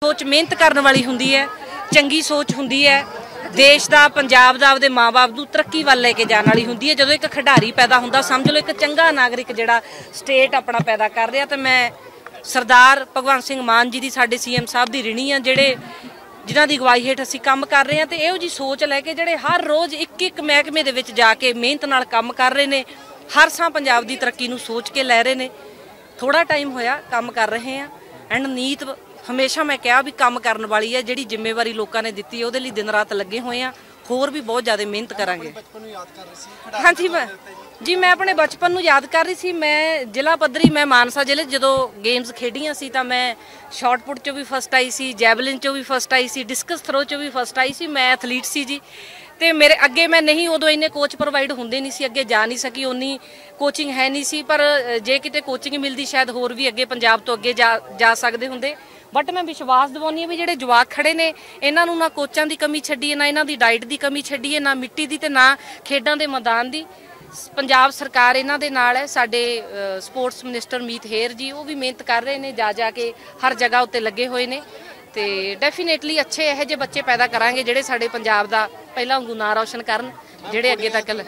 सोच मेहनत करने वाली हुंदी है, चंगी सोच हुंदी है, देश का पंजाब का आपदे माँ बाप नूं तरक्की वाल लैके जाने वाली हुंदी है। जदों एक खिडारी पैदा हुंदा समझ लो एक चंगा नागरिक जिहड़ा स्टेट अपना पैदा कर रहा। तो मैं सरदार भगवंत सिंह मान जी की साडे CM साहब की ऋणी आ जिहड़े जिन्हां दी अगवाई हेठ असीं काम कर रहे हैं। तो इहो जी सोच लैके जिहड़े हर रोज़ एक एक महकमे दे विच जाके मेहनत नाल काम कर रहे हैं, हर सां पंजाब की तरक्की नूं सोच के लै रहे हैं। थोड़ा टाइम होया काम कर रहे हैं एंड नीत हमेशा मैं कहा भी काम करने वाली है, जिहड़ी जिम्मेवारी लोगों ने दी है, उहदे लई दिन रात लगे हुए हैं, होर भी बहुत ज़्यादा मेहनत करांगे। हाँ जी मैं अपने बचपन नूं याद कर रही सी। मैं जिला पद्धरी मैं मानसा जिले जदों गेम्स खेडियां सी तां मैं शॉटपुट चों भी फस्ट आई सी, जैवलिन चों भी फस्ट आई सी, डिस्कस थ्रो चों भी फस्ट आई सी। मैं एथलीट सी जी। तो मेरे अगे मैं नहीं उदों इन्ने कोच प्रोवाइड होंदे नहीं सी, अगे जा नहीं सकी, उन्नी कोचिंग है नहीं सी। पर जे किते कोचिंग मिलती शायद होर भी अगे पंजाब तो अगे जा सकते होंदे। बट मैं विश्वास दिवानी है भी जिहड़े जवाक खड़े ने इन्हां नूं ना कोचां की कमी छड्डी, ना इन्हां दी डाइट की कमी छड्डी, ना मिट्टी की, ना खेडां दे मैदान की। पंजाब सरकार इन्हां दे नाल है। साडे स्पोर्ट्स मिनिस्टर मीत हेर जी वो भी मेहनत कर रहे हैं, जा के हर जगह उत्ते लगे हुए ने। तो डेफिनेटली अच्छे यह जे बच्चे पैदा करांगे जिहड़े साडे पंजाब दा पहला वांगू नां रोशन करन, जिहड़े अगे तक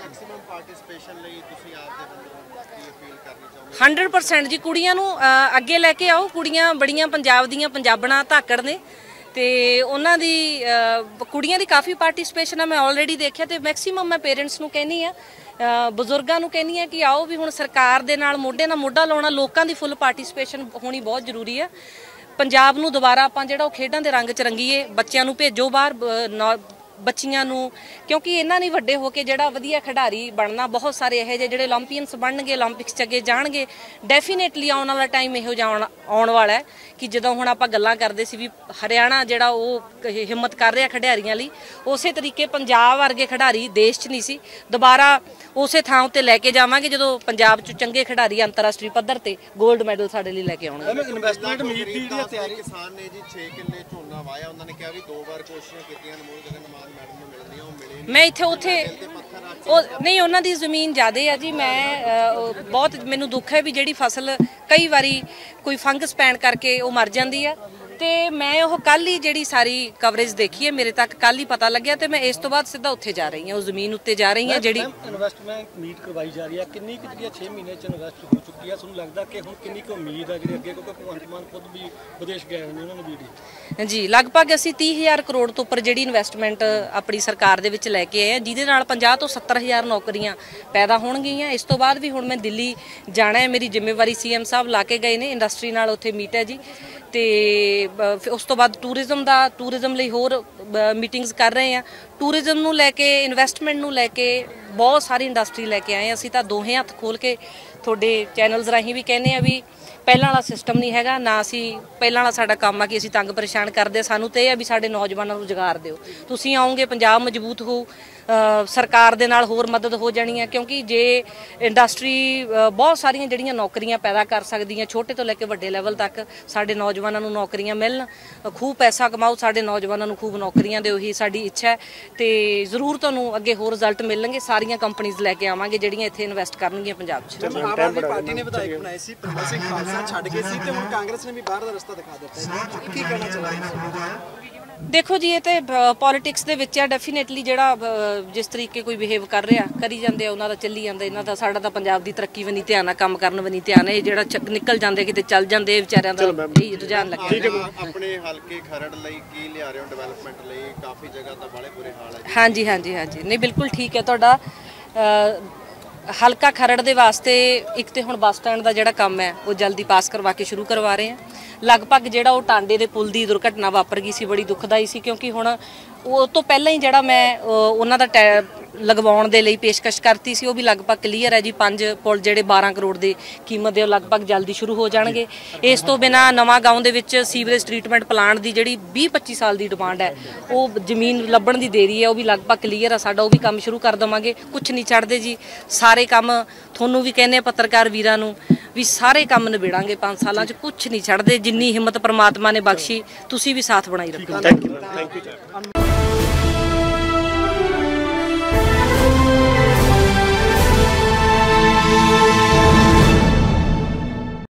100% जी कुड़ियां नूं अगे लैके आओ। कुड़ियां बड़ियां पंजाब दियां पंजाबणा धाकड़ ने ते उन्हां दी कुड़ियां दी काफ़ी पार्टिसिपेशन है। मैं ऑलरेडी देखिया तो मैक्सीमम मैं पेरेंट्स नूं कहनी आ, बजुर्गों नूं कहनी है कि आओ भी हुण सरकार दे नाल मोढे नाल मोढा लाउणा, लोकां दी फुल पार्टिसिपेशन होनी बहुत जरूरी है। पंजाब नूं दोबारा आपां जिहड़ा खेडां दे रंग च रंगीए, बच्चिआं नूं भेजो बाहर, बच्चियां नूं, क्योंकि इन्हां ने वड्डे होके जिहड़ा वधिया खिडारी बनना। बहुत सारे इहो ਜਿਹੇ ਜਿਹੜੇ ओलंपीयंस बनणगे, ओलंपिक्स 'ਚ अगे जाणगे। डेफिनेटली आउण वाला टाइम इहो जिहा आउण वाला है कि जदों हुण आपां गल्लां करदे सी भी हरियाणा जिहड़ा ਉਹ हिम्मत कर ਰਿਹਾ खिडारियां लई, उसे तरीके पंजाब वर्गे खिडारी देश 'ਚ नहीं सी। दोबारा उसे थां उत्ते लैके जावांगे जदों पंजाब 'ਚ चंगे खिडारी अंतरराष्ट्रीय पद्धर ते गोल्ड मैडल साडे लई लैके आउणगे। इन्वेस्टमेंट मीत दी ਜਿਹੜੀ ਤਿਆਰੀ किसान ने जी 6 ਕਿੱਲੇ ਝੋਨਾ ਵਾਇਆ, ਉਹਨਾਂ ਨੇ ਕਿਹਾ ਵੀ 2 ਵਾਰ ਕੋਸ਼ਿਸ਼ਾਂ ਕੀਤੀਆਂ ਨਮੂਲ ਜਗਨਮਾਨ मैडम ਨੂੰ मिलनी ਉਹ मिले मैं इत्थे उत्थे नहीं उन्हां दी जमीन ज़्यादा है जी। मैं बहुत मैनूं दुख है भी जिहड़ी फसल कई बारी कोई फंगस पैण करके वो मर जाती है। तो मैं वो कल ही जी सारी कवरेज देखी है, मेरे तक कल ही पता लग्या। तो मैं इस तो बाद सीधा उत्थे जा रही हूँ, उस जमीन उत्ते जा रही हूँ जी। इन्वेस्टमेंट मीट करवाई जा रही है, कितनी 6 महीने इन्वेस्ट हो चुकी है, तुहानूं लगदा कि हुण कितनी उम्मीद है जी अगे, क्योंकि भगवंत मान खुद भी विदेश गए हैं उन्होंने भी जी लगभग असीं 30,000 करोड़ तो उपर जी इन्वेस्टमेंट अपनी सरकार दे विच लैके आए हैं, जिहदे नाल 50 तो 70,000 नौकरियां पैदा होणगीਆਂ। इस तो बाद भी हुण मैं दिल्ली जाना है, मेरी जिम्मेवारी CM साहब ला के गए ने, इंडस्ट्री नाल उत्थे मीट है जी। तो उस तो बाद टूरिज्म लई होर मीटिंग्स कर रहे हैं। टूरिज्म नूं लैके, इन्वेस्टमेंट नूं लैके बहुत सारी इंडस्ट्री लैके आए। असीं तां दोहें हत्थ खोल के तुहाडे चैनल्स राहीं भी कहने आ भी पहलां वाला सिस्टम नहीं हैगा, ना असीं पहलां वाला साडा काम आ कि असीं तंग परेशान करदे। सानूं ते इह आ भी साडे नौजवानां नूं रोज़गार दिओ, तुसीं आओगे पंजाब मजबूत हो, सरकार दे नाल होर मदद हो जानी है। क्योंकि जे इंडस्ट्री बहुत सारियां जिहड़ियां नौकरियां पैदा कर सकदी है, छोटे तो लैके वड्डे लैवल तक साडे नौजवानां नूं नौकरियां मिलन, खूब पैसा कमाओ, साडे नौजवानां नूं खूब नौकरियां दिओ, ही साडी इच्छा है। तो जरूर तुहानूं अगे होर रिजल्ट मिलणगे, सारियां कंपनीज़ लैके आवांगे जिहड़ियां इत्थे इन्वेस्ट करनगीਆਂ पंजाब 'ਚ। आम आदमी पार्टी ने विधायक बनाए सी, परमल सिंह खालसा छड्ड के सी, ते हुण कांग्रेस ने भी बाहर दा रस्ता दिखा दित्ता है, की कहना चाहुंदे? देखो जी ये तो पॉलिटिक्स दे विच है। डेफिनेटली जिहड़ा जिस तरीके कोई बिहेव कर रहा करी जाते उन्हों का चली जाता, इन्हों का साडा तां पंजाब की तरक्की भी नहीं ध्यान, काम करन भी नहीं ध्यान है। जिहड़ा निकल जाते किते चल जाते बेचारियां दा रुझान लग्या। अपने हलके खरड़ लई की लिया रहे हो डेवलपमेंट लई? काफ़ी जगह तां बड़े बुरे हाल है। हाँ जी हाँ जी हाँ जी, नहीं बिल्कुल ठीक है तुहाडा। हलका खरड़ दे वास्ते एक तो हुण बस स्टैंड का जिहड़ा काम है वो जल्दी पास करवा के शुरू करवा रहे हैं। लगभग जिहड़ा वो टांडे दे पुल की दुर्घटना वापर गई सी, बड़ी दुखदाई सी, क्योंकि हुण वो तो पहला ही जिहड़ा मैं उन्हां दा लगवाउण दे लई पेशकश करती सी, वो भी लगभग क्लीयर है जी। 5 पुल जिहड़े 12 करोड़ की कीमत दे लगभग जल्दी शुरू हो जाणगे। इस तो बिना नवां गांव दे विच सीवरेज ट्रीटमेंट प्लांट की जिहड़ी 20-25 साल की डिमांड है, वो जमीन लभण की देरी है, वो भी लगभग क्लीयर है, साडा वो भी काम शुरू कर देवांगे। कुछ नहीं छड्डदे जी, सारे काम तुहानूं भी कहने पत्रकार वीरां नूं भी सारे काम निबेड़ांगे 5 सालां 'च, कुछ नहीं छड्डदे। जिन्नी हिम्मत परमात्मा ने बख्शी, तुसीं भी साथ बनाई रखो। Thank you.